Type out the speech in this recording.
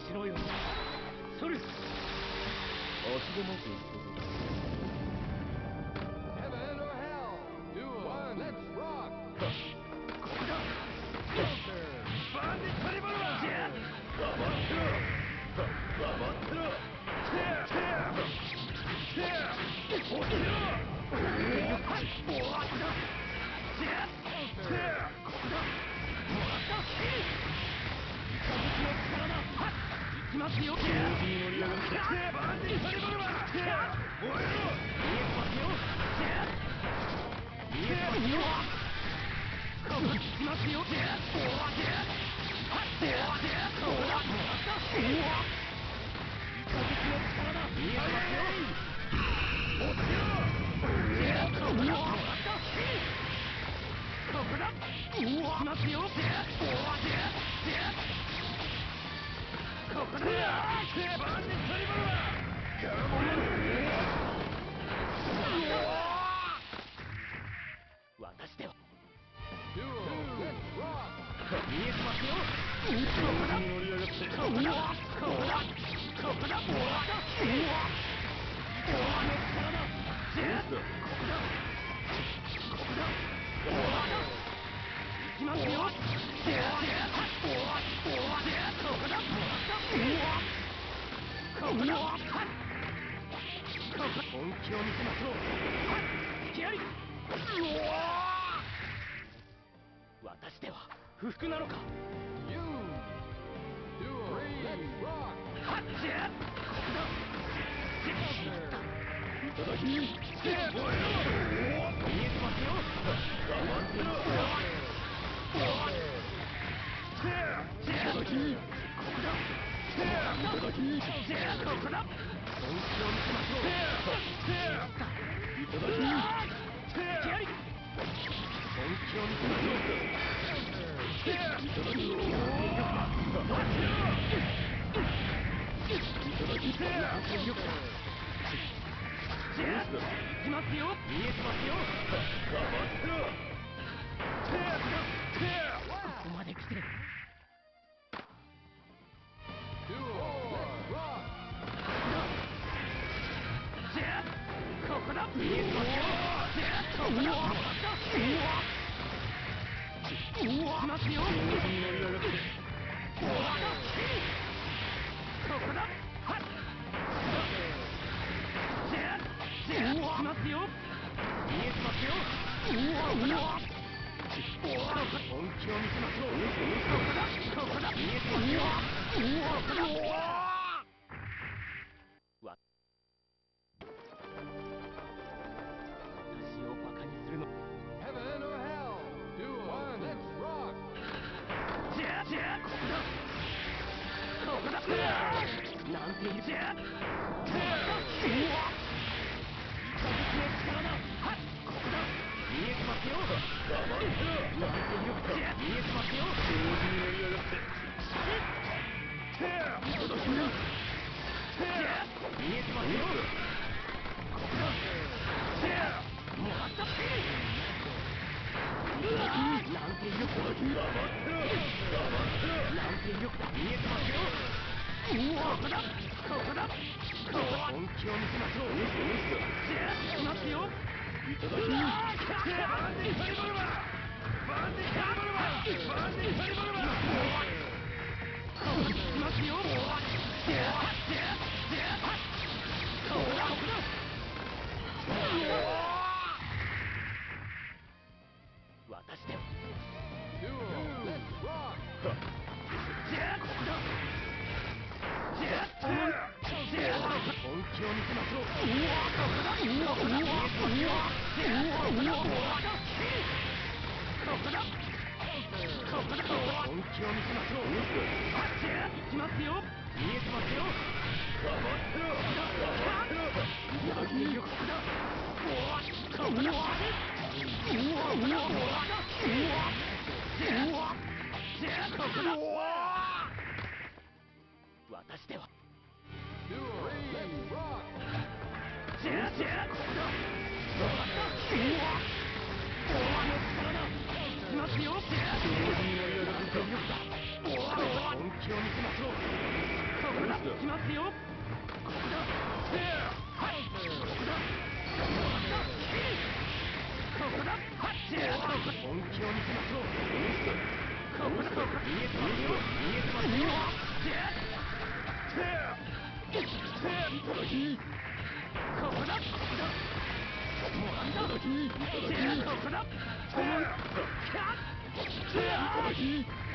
しろよ。それ。足手まとい。 Heaven or hell? Duel. One. Let's rock. これだ。バンディットリボルバー。黙ってろ。黙ってろ。落ちろ。行きますよ。同時に盛り上がって。バンディットリボルバー。燃えろ。見えますよ。見えますよ。行きますよ。私では見えますよ。盛り上がって。行きますよ。本気を見せましょう。気合い。私では不服なのか。 You. Duel. Let's rock. いただき。見えてますよ。黙ってろ。いただき。いただき。本気を見せましょう。いただき。本気を見せましょう。いただき。いただき。なんてよくだ。行きますよ。見えてますよ。黙ってろ。ここまで来て。ここだ。見えてますよ。行きますよ。ここだ。行きますよ。見えてますよ。本気を見せましょう。ここだ。見えてますよ。私をバカにするの。 Heaven or hell? Duel. One. Let's rock. ここだ。なんている。見えてますよ。黙ってろ。なんて威力か。見えてますよ。同時に盛り上がって。いただき。見えてますよ。もらった。なんて威力だ。黙ってろ。なんて威力だ。見えてますよ。ここだ。ここだ。本気を見せましょう。行きますよ。いただき。バンディットリボルバー。バンディットリボルバー。バンディットリボルバー。行きますよ。私では。 Duel. Let's rock. 本気を見せましょう。見えてますよ。本気を見せましょう。行きますよ。見えてますよ。黙ってろ。黙ってろ。いただき。私では。 Duel. Let's rock. 行きますよ。同時に盛り上がって全力だ。本気を見せましょう。 ますよ。ここだ。はい。ここだ。ここだ。本気を見せましょう。ここだ。見えてますよ。見えてますよ。ここだ。もらった。ここだ。